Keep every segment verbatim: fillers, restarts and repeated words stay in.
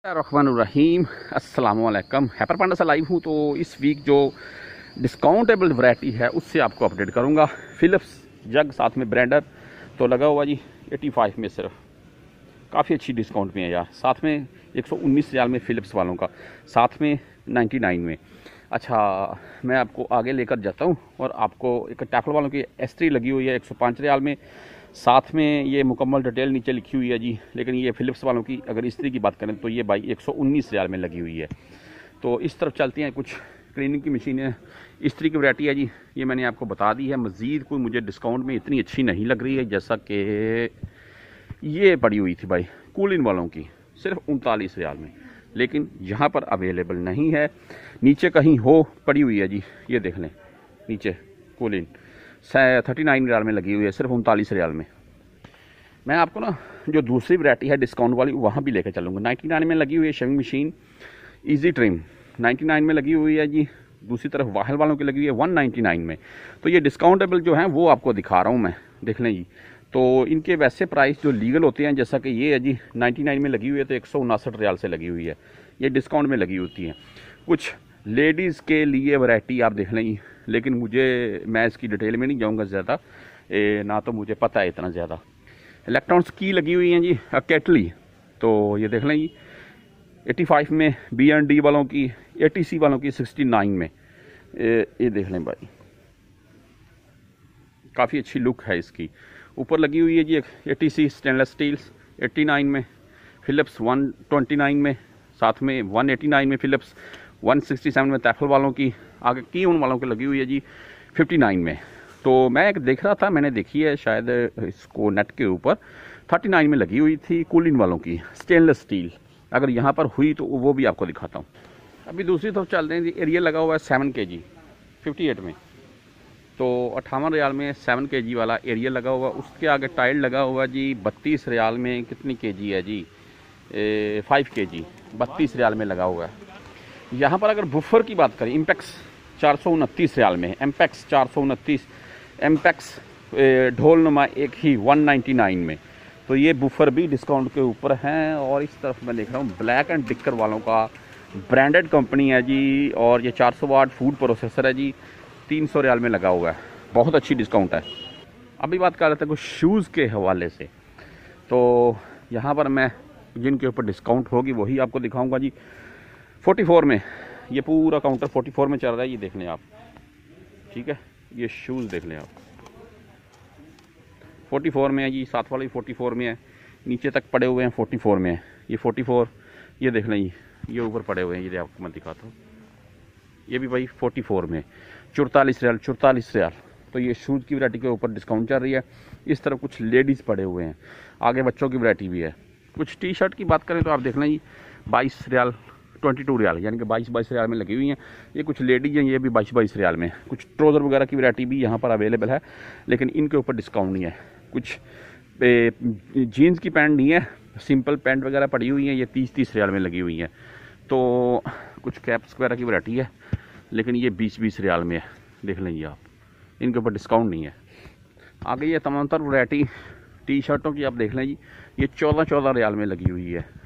रहीम अस्सलामुअलैकुम। हैपर पांडा से लाइव हूँ। तो इस वीक जो डिस्काउंटेबल वैरायटी है उससे आपको अपडेट करूँगा। फ़िलिप्स जग साथ में ब्रांडर तो लगा हुआ जी पचासी में, सिर्फ काफ़ी अच्छी डिस्काउंट में है यार। साथ में एक सौ उन्नीस रियाल में फ़िलिप्स वालों का, साथ में निन्यानवे में। अच्छा, मैं आपको आगे लेकर जाता हूँ और आपको एक टैफल वालों की एस्ट्री लगी हुई है एक सौ पाँच रियाल में, साथ में ये मुकम्मल डिटेल नीचे लिखी हुई है जी। लेकिन ये फ़िलिप्स वालों की अगर इस्त्री की बात करें तो ये भाई एक सौ उन्नीस रियाल में लगी हुई है। तो इस तरफ चलती हैं। कुछ क्लीनिंग की मशीनें, इस्त्री की वैरायटी है जी, ये मैंने आपको बता दी है। मज़ीद कोई मुझे डिस्काउंट में इतनी अच्छी नहीं लग रही है, जैसा कि ये पड़ी हुई थी भाई कूलिन वालों की सिर्फ उनतालीस रियाल में, लेकिन यहाँ पर अवेलेबल नहीं है। नीचे कहीं हो पड़ी हुई है जी, ये देख लें नीचे कूलिन थर्टी नाइन रियाल में लगी हुई है, सिर्फ उनतालीस रियाल में। मैं आपको ना जो दूसरी वैरायटी है डिस्काउंट वाली वहाँ भी लेकर चलूँगा। नाइन्टी नाइन में लगी हुई है shaving machine easy trim, ninety nine में लगी हुई है जी। दूसरी तरफ वाहल वालों की लगी हुई है वन नाइन्टी नाइन में। तो ये डिस्काउंटेबल जो है वो आपको दिखा रहा हूँ मैं, देख लें जी। तो इनके वैसे प्राइस जो लीगल होते हैं, जैसा कि ये है जी नाइन्टी नाइन में लगी हुई है तो एक सौ उनासठ रियाल से लगी हुई है, ये डिस्काउंट में लगी होती हैं। कुछ लेडीज़ के लिए वैरायटी आप देख लें, लेकिन मुझे मैं इसकी डिटेल में नहीं जाऊंगा ज़्यादा, ना तो मुझे पता है इतना ज़्यादा। इलेक्ट्रॉन्स की लगी हुई हैं जी केटली, तो ये देख लें जी पचासी में, बी एंड डी वालों की, एटीसी वालों की उनहत्तर में। ये, ये देख लें भाई, काफ़ी अच्छी लुक है इसकी। ऊपर लगी हुई है जी एटीसी स्टेनलेस स्टील्स नवासी में, फ़िलिप्स वन ट्वेंटी नाइन में, साथ में वन एटी नाइन में फ़िलिप्स, वन सिक्सटी सेवन में तैफल वालों की, आगे की उन वालों की लगी हुई है जी उनसठ में। तो मैं एक देख रहा था, मैंने देखी है शायद इसको नेट के ऊपर, उनतालीस में लगी हुई थी कूलिन वालों की स्टेनलेस स्टील। अगर यहाँ पर हुई तो वो भी आपको दिखाता हूँ। अभी दूसरी तरफ चलते हैं जी। एरिया लगा हुआ है सेवन के जी फिफ्टी एट में, तो अट्ठावन रियाल में सेवन के जी वाला एरिया लगा हुआ। उसके आगे टाइल लगा हुआ जी बत्तीस रियाल में, कितनी के जी है जी, फाइव के जी बत्तीस रियाल में लगा हुआ है। यहाँ पर अगर बुफर की बात करें, इम्पैक्स चार सौ उनतीस रियाल में, एम्पैक्स चार सौ उनतीस, एम्पैक्स ढोल नुमा एक ही वन नाइन्टी नाइन में। तो ये बुफर भी डिस्काउंट के ऊपर हैं। और इस तरफ मैं देख रहा हूँ ब्लैक एंड डिकर वालों का, ब्रांडेड कंपनी है जी, और ये चार सौ वाट फूड प्रोसेसर है जी, तीन सौ रियाल में लगा हुआ है, बहुत अच्छी डिस्काउंट है। अभी बात कर रहे थे कुछ शूज़ के हवाले से, तो यहाँ पर मैं जिनके ऊपर डिस्काउंट होगी वही आपको दिखाऊंगा जी। चौवालीस में ये पूरा काउंटर चौवालीस में चल रहा है, ये देख लें आप, ठीक है। ये शूज़ देख लें आप, चौवालीस में है जी, साथ वाली चौवालीस में है, नीचे तक पड़े हुए हैं चौवालीस में है। ये चौवालीस, ये देख लें, ये ऊपर पड़े हुए हैं, ये आपको मैं दिखाता हूँ, ये भी भाई चौवालीस में, चौतालीस रियाल चौतालीस रियाल। तो ये शूज़ की वैरायटी के ऊपर डिस्काउंट चल रही है। इस तरफ कुछ लेडीज़ पड़े हुए हैं, आगे बच्चों की वैरायटी भी है। कुछ टी शर्ट की बात करें तो आप देख लें जी बाईस रियाल बाईस रियाल, यानी कि बाईस बाईस रियाल में लगी हुई हैं। ये कुछ लेडीज हैं, ये भी बाईस बाईस रियाल में। कुछ ट्राउज़र वगैरह की वैरायटी भी यहाँ पर अवेलेबल है, लेकिन इनके ऊपर डिस्काउंट नहीं है। कुछ जीन्स की पैंट नहीं है, सिंपल पैंट वगैरह पड़ी हुई हैं, ये तीस तीस रियाल में लगी हुई हैं। तो कुछ कैप्स वगैरह की वैरायटी है, लेकिन ये बीस बीस रियाल में है, देख लेंगे आप, इनके ऊपर डिस्काउंट नहीं है। आगे ये तमाम तर वैरायटी टी शर्टों की आप देख लें जी, ये चौदह चौदह रियाल में लगी हुई है।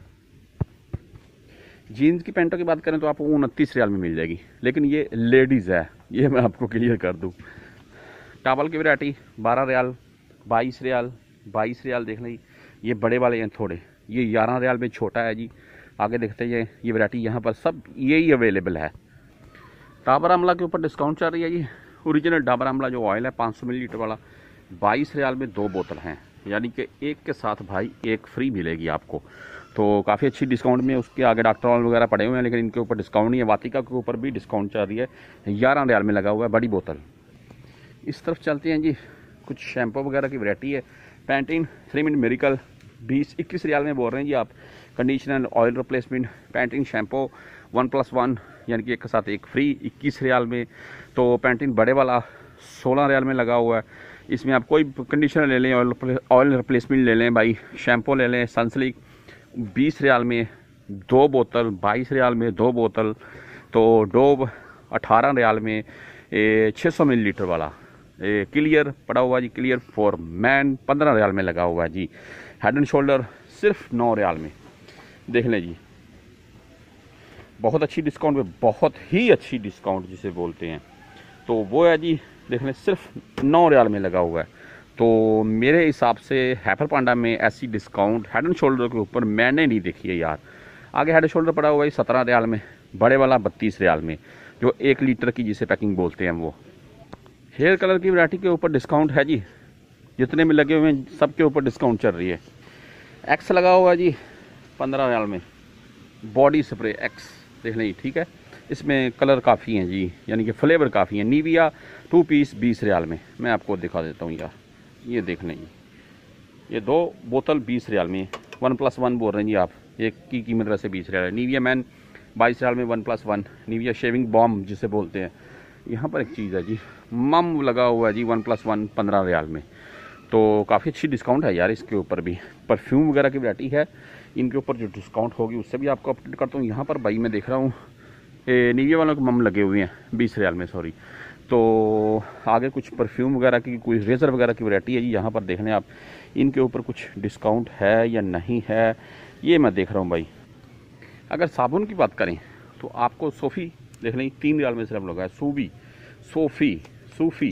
जीन्स की पैंटों की बात करें तो आपको उनतीस रियाल में मिल जाएगी, लेकिन ये लेडीज़ है, ये मैं आपको क्लियर कर दूँ। टावल की वैरायटी बारह रियाल, बाईस रियाल, बाईस रियाल देख लें, ये बड़े वाले हैं थोड़े, ये ग्यारह रियाल में छोटा है जी। आगे देखते हैं ये वैरायटी यहाँ पर सब यही अवेलेबल है। डाबर आमला के ऊपर डिस्काउंट चल रही है जी। ओरिजिनल डाबर आमला जो ऑयल है पाँच सौ मिलीलीटर वाला, बाईस रियाल में दो बोतल हैं, यानी कि एक के साथ भाई एक फ्री मिलेगी आपको। तो काफ़ी अच्छी डिस्काउंट में। उसके आगे डॉक्टर ऑयल वगैरह पड़े हुए हैं, लेकिन इनके ऊपर डिस्काउंट नहीं है। वाटिका के ऊपर भी डिस्काउंट चल रही है, ग्यारह रियाल में लगा हुआ है बड़ी बोतल। इस तरफ चलते हैं जी, कुछ शैम्पू वगैरह की वैरायटी है। पैंटीन थ्री मिनट मेरिकल बीस इक्कीस रियाल में बोल रहे हैं जी आप। Conditioner oil replacement Pantene shampoo one plus one, यानी कि एक के साथ एक फ्री, इक्कीस रियाल में। तो पैंटीन बड़े वाला सोलह रियाल में लगा हुआ है। इसमें आप कोई कंडीशनर ले लें, ऑयल ऑयल रिप्लेसमेंट ले लें भाई, शैम्पू ले लें सनसिल्क बीस रियाल में दो बोतल, बाईस रियाल में दो बोतल। तो डोव अठारह रियाल में छः सौ मिलीलीटर वाला। ए, क्लियर पड़ा हुआ जी, क्लियर फॉर मैन पंद्रह रियाल में लगा हुआ है जी। हेड एंड शोल्डर सिर्फ नौ रियाल में, देख लें जी। बहुत अच्छी डिस्काउंट पे, बहुत ही अच्छी डिस्काउंट जिसे बोलते हैं, तो वो है जी देख लें सिर्फ नौ रियाल में लगा हुआ है। तो मेरे हिसाब से हैपर पांडा में ऐसी डिस्काउंट हेड एंड शोल्डर के ऊपर मैंने नहीं देखी है यार। आगे हेड एंड शोल्डर पड़ा हुआ है सत्रह रियाल में, बड़े वाला बत्तीस रियाल में, जो एक लीटर की जिसे पैकिंग बोलते हैं वो। हेयर कलर की वैरायटी के ऊपर डिस्काउंट है जी, जितने में लगे हुए हैं सब के ऊपर डिस्काउंट चल रही है। एक्स लगा हुआ है जी पंद्रह रियाल में, बॉडी स्प्रे एक्स देख लें, ठीक है। इसमें कलर काफ़ी हैं जी, यानी कि फ्लेवर काफ़ी हैं। नीविया टू पीस बीस रियाल में, मैं आपको दिखा देता हूँ यार, ये देख लें, ये दो बोतल बीस रियाल में, वन प्लस वन बोल रहे हैं जी आप, एक की कीमत वैसे बीस रियाल है। नीविया मैन बाईस रियाल में one plus one, Nivea shaving balm जिसे बोलते हैं। यहाँ पर एक चीज़ है जी, मम लगा हुआ है जी वन प्लस वन पंद्रह रियाल में, तो काफ़ी अच्छी डिस्काउंट है यार इसके ऊपर भी। परफ्यूम वगैरह की वैरायटी है, इनके ऊपर जो डिस्काउंट होगी उससे भी आपको अपडेट करता हूँ। यहाँ पर भाई मैं देख रहा हूँ नीविया वालों के मम लगे हुए हैं बीस रियाल में, सॉरी। तो आगे कुछ परफ्यूम वगैरह की, कोई रेज़र वगैरह की वैरायटी है जी, यहाँ पर देख लें आप, इनके ऊपर कुछ डिस्काउंट है या नहीं है ये मैं देख रहा हूँ भाई। अगर साबुन की बात करें तो आपको सोफ़ी देख लें तीन रियाल में सिर्फ लगा है, सूबी सोफ़ी सूफ़ी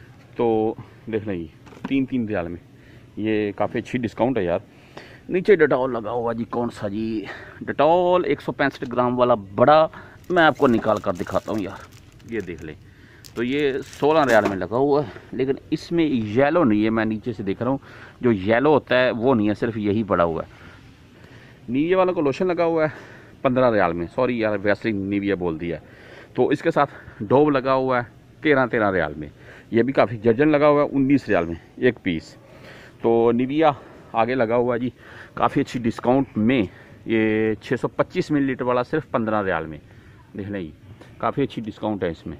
तो देख लें तीन तीन रियाल में, ये काफ़ी अच्छी डिस्काउंट है यार। नीचे डेटॉल लगा हुआ जी, कौन सा जी, डेटॉल एक सौ पैंसठ ग्राम वाला बड़ा, मैं आपको निकाल कर दिखाता हूँ यार, ये देख लें। तो ये सोलह रियाल में लगा हुआ है, लेकिन इसमें येलो नहीं है, मैं नीचे से देख रहा हूँ, जो येलो होता है वो नहीं है, सिर्फ यही पड़ा हुआ है। नीविया वालों को लोशन लगा हुआ है पंद्रह रियाल में, सॉरी यार वैसे नीविया बोल दिया। तो इसके साथ डोव लगा हुआ है तेरह तेरह रियाल में, ये भी काफ़ी। जर्जन लगा हुआ है उन्नीस रियाल में एक पीस। तो निविया आगे लगा हुआ है जी काफ़ी अच्छी डिस्काउंट में, ये छः सौ पच्चीस मिलीलीटर वाला सिर्फ पंद्रह रियाल में, देख लें काफ़ी अच्छी डिस्काउंट है इसमें।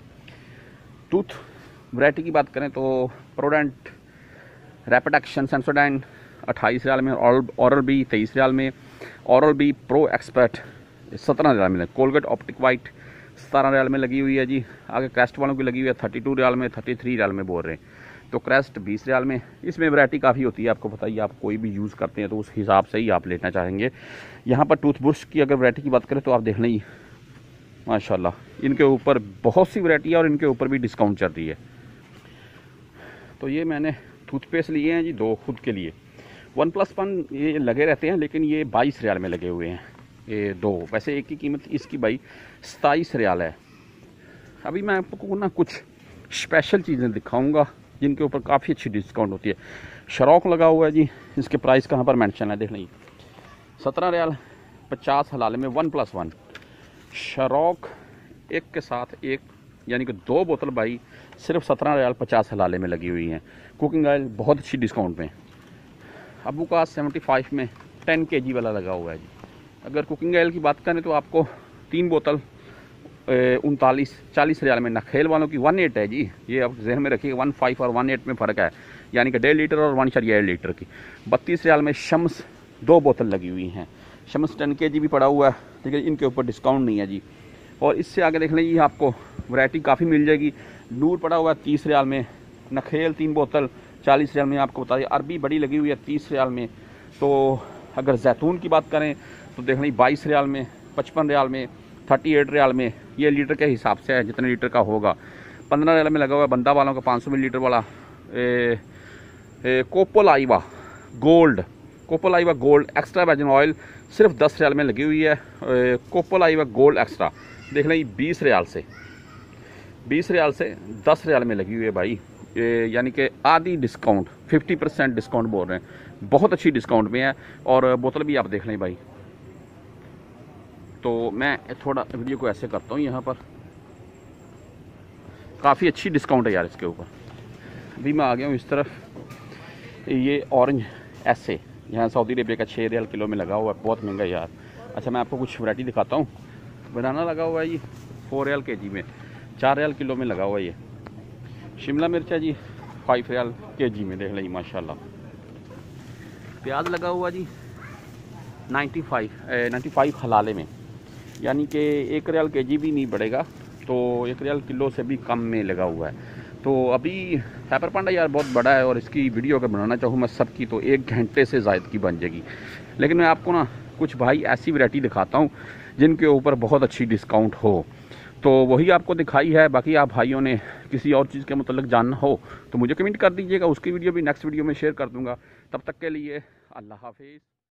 टूथ वैरायटी की बात करें तो प्रोडेंट रैपिड एक्शन सेंसोडाइन अट्ठाईस रियाल में, ऑरल बी तेईस रियाल में, ऑरल बी प्रो एक्सपर्ट सत्रह रियाल में, कोलगेट ऑप्टिक वाइट सतारह रियाल में लगी हुई है जी। आगे क्रेस्ट वालों की लगी हुई है थर्टी टू रियाल में, थर्टी थ्री रियाल में बोल रहे हैं, तो क्रेस्ट बीस रियाल में। इसमें वैरायटी काफ़ी होती है, आपको बताइए, आप कोई भी यूज़ करते हैं तो उस हिसाब से ही आप लेना चाहेंगे। यहाँ पर टूथब्रश की अगर वैरायटी की बात करें तो आप देख लें माशाल्लाह इनके ऊपर बहुत सी वैरायटी है और इनके ऊपर भी डिस्काउंट चल रही है। तो ये मैंने टूथपेस्ट लिए हैं जी दो खुद के लिए, वन प्लस वन ये लगे रहते हैं, लेकिन ये बाईस रियाल में लगे हुए हैं ये दो। वैसे एक की कीमत इसकी भाई सताईस रियाल है। अभी मैं आपको ना कुछ स्पेशल चीज़ें दिखाऊंगा जिनके ऊपर काफ़ी अच्छी डिस्काउंट होती है। शरॉक लगा हुआ है जी, इसके प्राइस कहाँ पर मेंशन है देख लें, सत्रह रियाल पचास हलाले में वन प्लस वन। शरॉक एक के साथ एक, यानी कि दो बोतल भाई सिर्फ सत्रह रियाल पचास हलाले में लगी हुई हैं। कुकिंग ऑयल बहुत अच्छी डिस्काउंट में। अबू का सेवेंटी फाइव में टेन के जी वाला लगा हुआ है जी। अगर कुकिंग ऑयल की बात करें तो आपको तीन बोतल उनतालीस चालीस रियाल में। नखेल वालों की वन एट है जी, ये आप जहन में रखिए, वन फाइव और वन एट में फ़र्क है, यानी कि डेढ़ लीटर और वन शरिया लीटर की। बत्तीस रियाल में शम्स दो बोतल लगी हुई हैं। शम्स टेन के जी भी पड़ा हुआ है, लेकिन इनके ऊपर डिस्काउंट नहीं है जी। और इससे आगे देख लें, आपको वैरायटी काफ़ी मिल जाएगी। नूर पड़ा हुआ है तीस रियाल में, नखेल तीन बोतल चालीस रियाल में, आपको बता दें अरबी बड़ी लगी हुई है तीस रियाल में। तो अगर जैतून की बात करें तो देख लें बाईस रियाल में, पचपन रियाल में, थर्टी एट रियाल में, ये लीटर के हिसाब से है जितने लीटर का होगा। पंद्रह रियाल में लगा हुआ है बंदा वालों का पाँच सौ मिली लीटर वाला ए, ए, Coopoliva gold, Coopoliva gold extra virgin oil सिर्फ दस रियाल में लगी हुई है। ए, कोपोलाइवा गोल्ड एक्स्ट्रा देख लें बीस रियाल से बीस रियाल से दस रियाल में लगी हुई है भाई, यानी कि आधी डिस्काउंट, फिफ्टी परसेंट डिस्काउंट बोल रहे हैं, बहुत अच्छी डिस्काउंट में है। और बोतल भी आप देख लें भाई। तो मैं थोड़ा वीडियो को ऐसे करता हूँ, यहाँ पर काफ़ी अच्छी डिस्काउंट है यार इसके ऊपर। अभी मैं आ गया हूँ इस तरफ, ये ऑरेंज ऐसे यहाँ सऊदी अरेबिया का छः रियाल किलो में लगा हुआ है, बहुत महंगा यार। अच्छा मैं आपको कुछ वैरायटी दिखाता हूँ। बनाना लगा हुआ है जी फोर रियाल के जी में, चार रियाल किलो में लगा हुआ है ये। शिमला मिर्च है जी फाइव रियाल के जी में, देख लें माशाल्लाह। प्याज लगा हुआ जी नाइन्टी फाइव नाइन्टी फाइव हलाले में, यानी कि एक रियाल के जी भी नहीं बढ़ेगा, तो एक रियाल किलो से भी कम में लगा हुआ है। तो अभी हैपर पांडा यार बहुत बड़ा है और इसकी वीडियो अगर बनाना चाहूँ मैं सबकी तो एक घंटे से ज़ायद की बन जाएगी, लेकिन मैं आपको ना कुछ भाई ऐसी वैरायटी दिखाता हूँ जिनके ऊपर बहुत अच्छी डिस्काउंट हो, तो वही आपको दिखाई है। बाकी आप भाइयों ने किसी और चीज़ के मतलब जानना हो तो मुझे कमेंट कर दीजिएगा, उसकी वीडियो भी नेक्स्ट वीडियो में शेयर कर दूँगा। तब तक के लिए अल्लाह हाफिज़।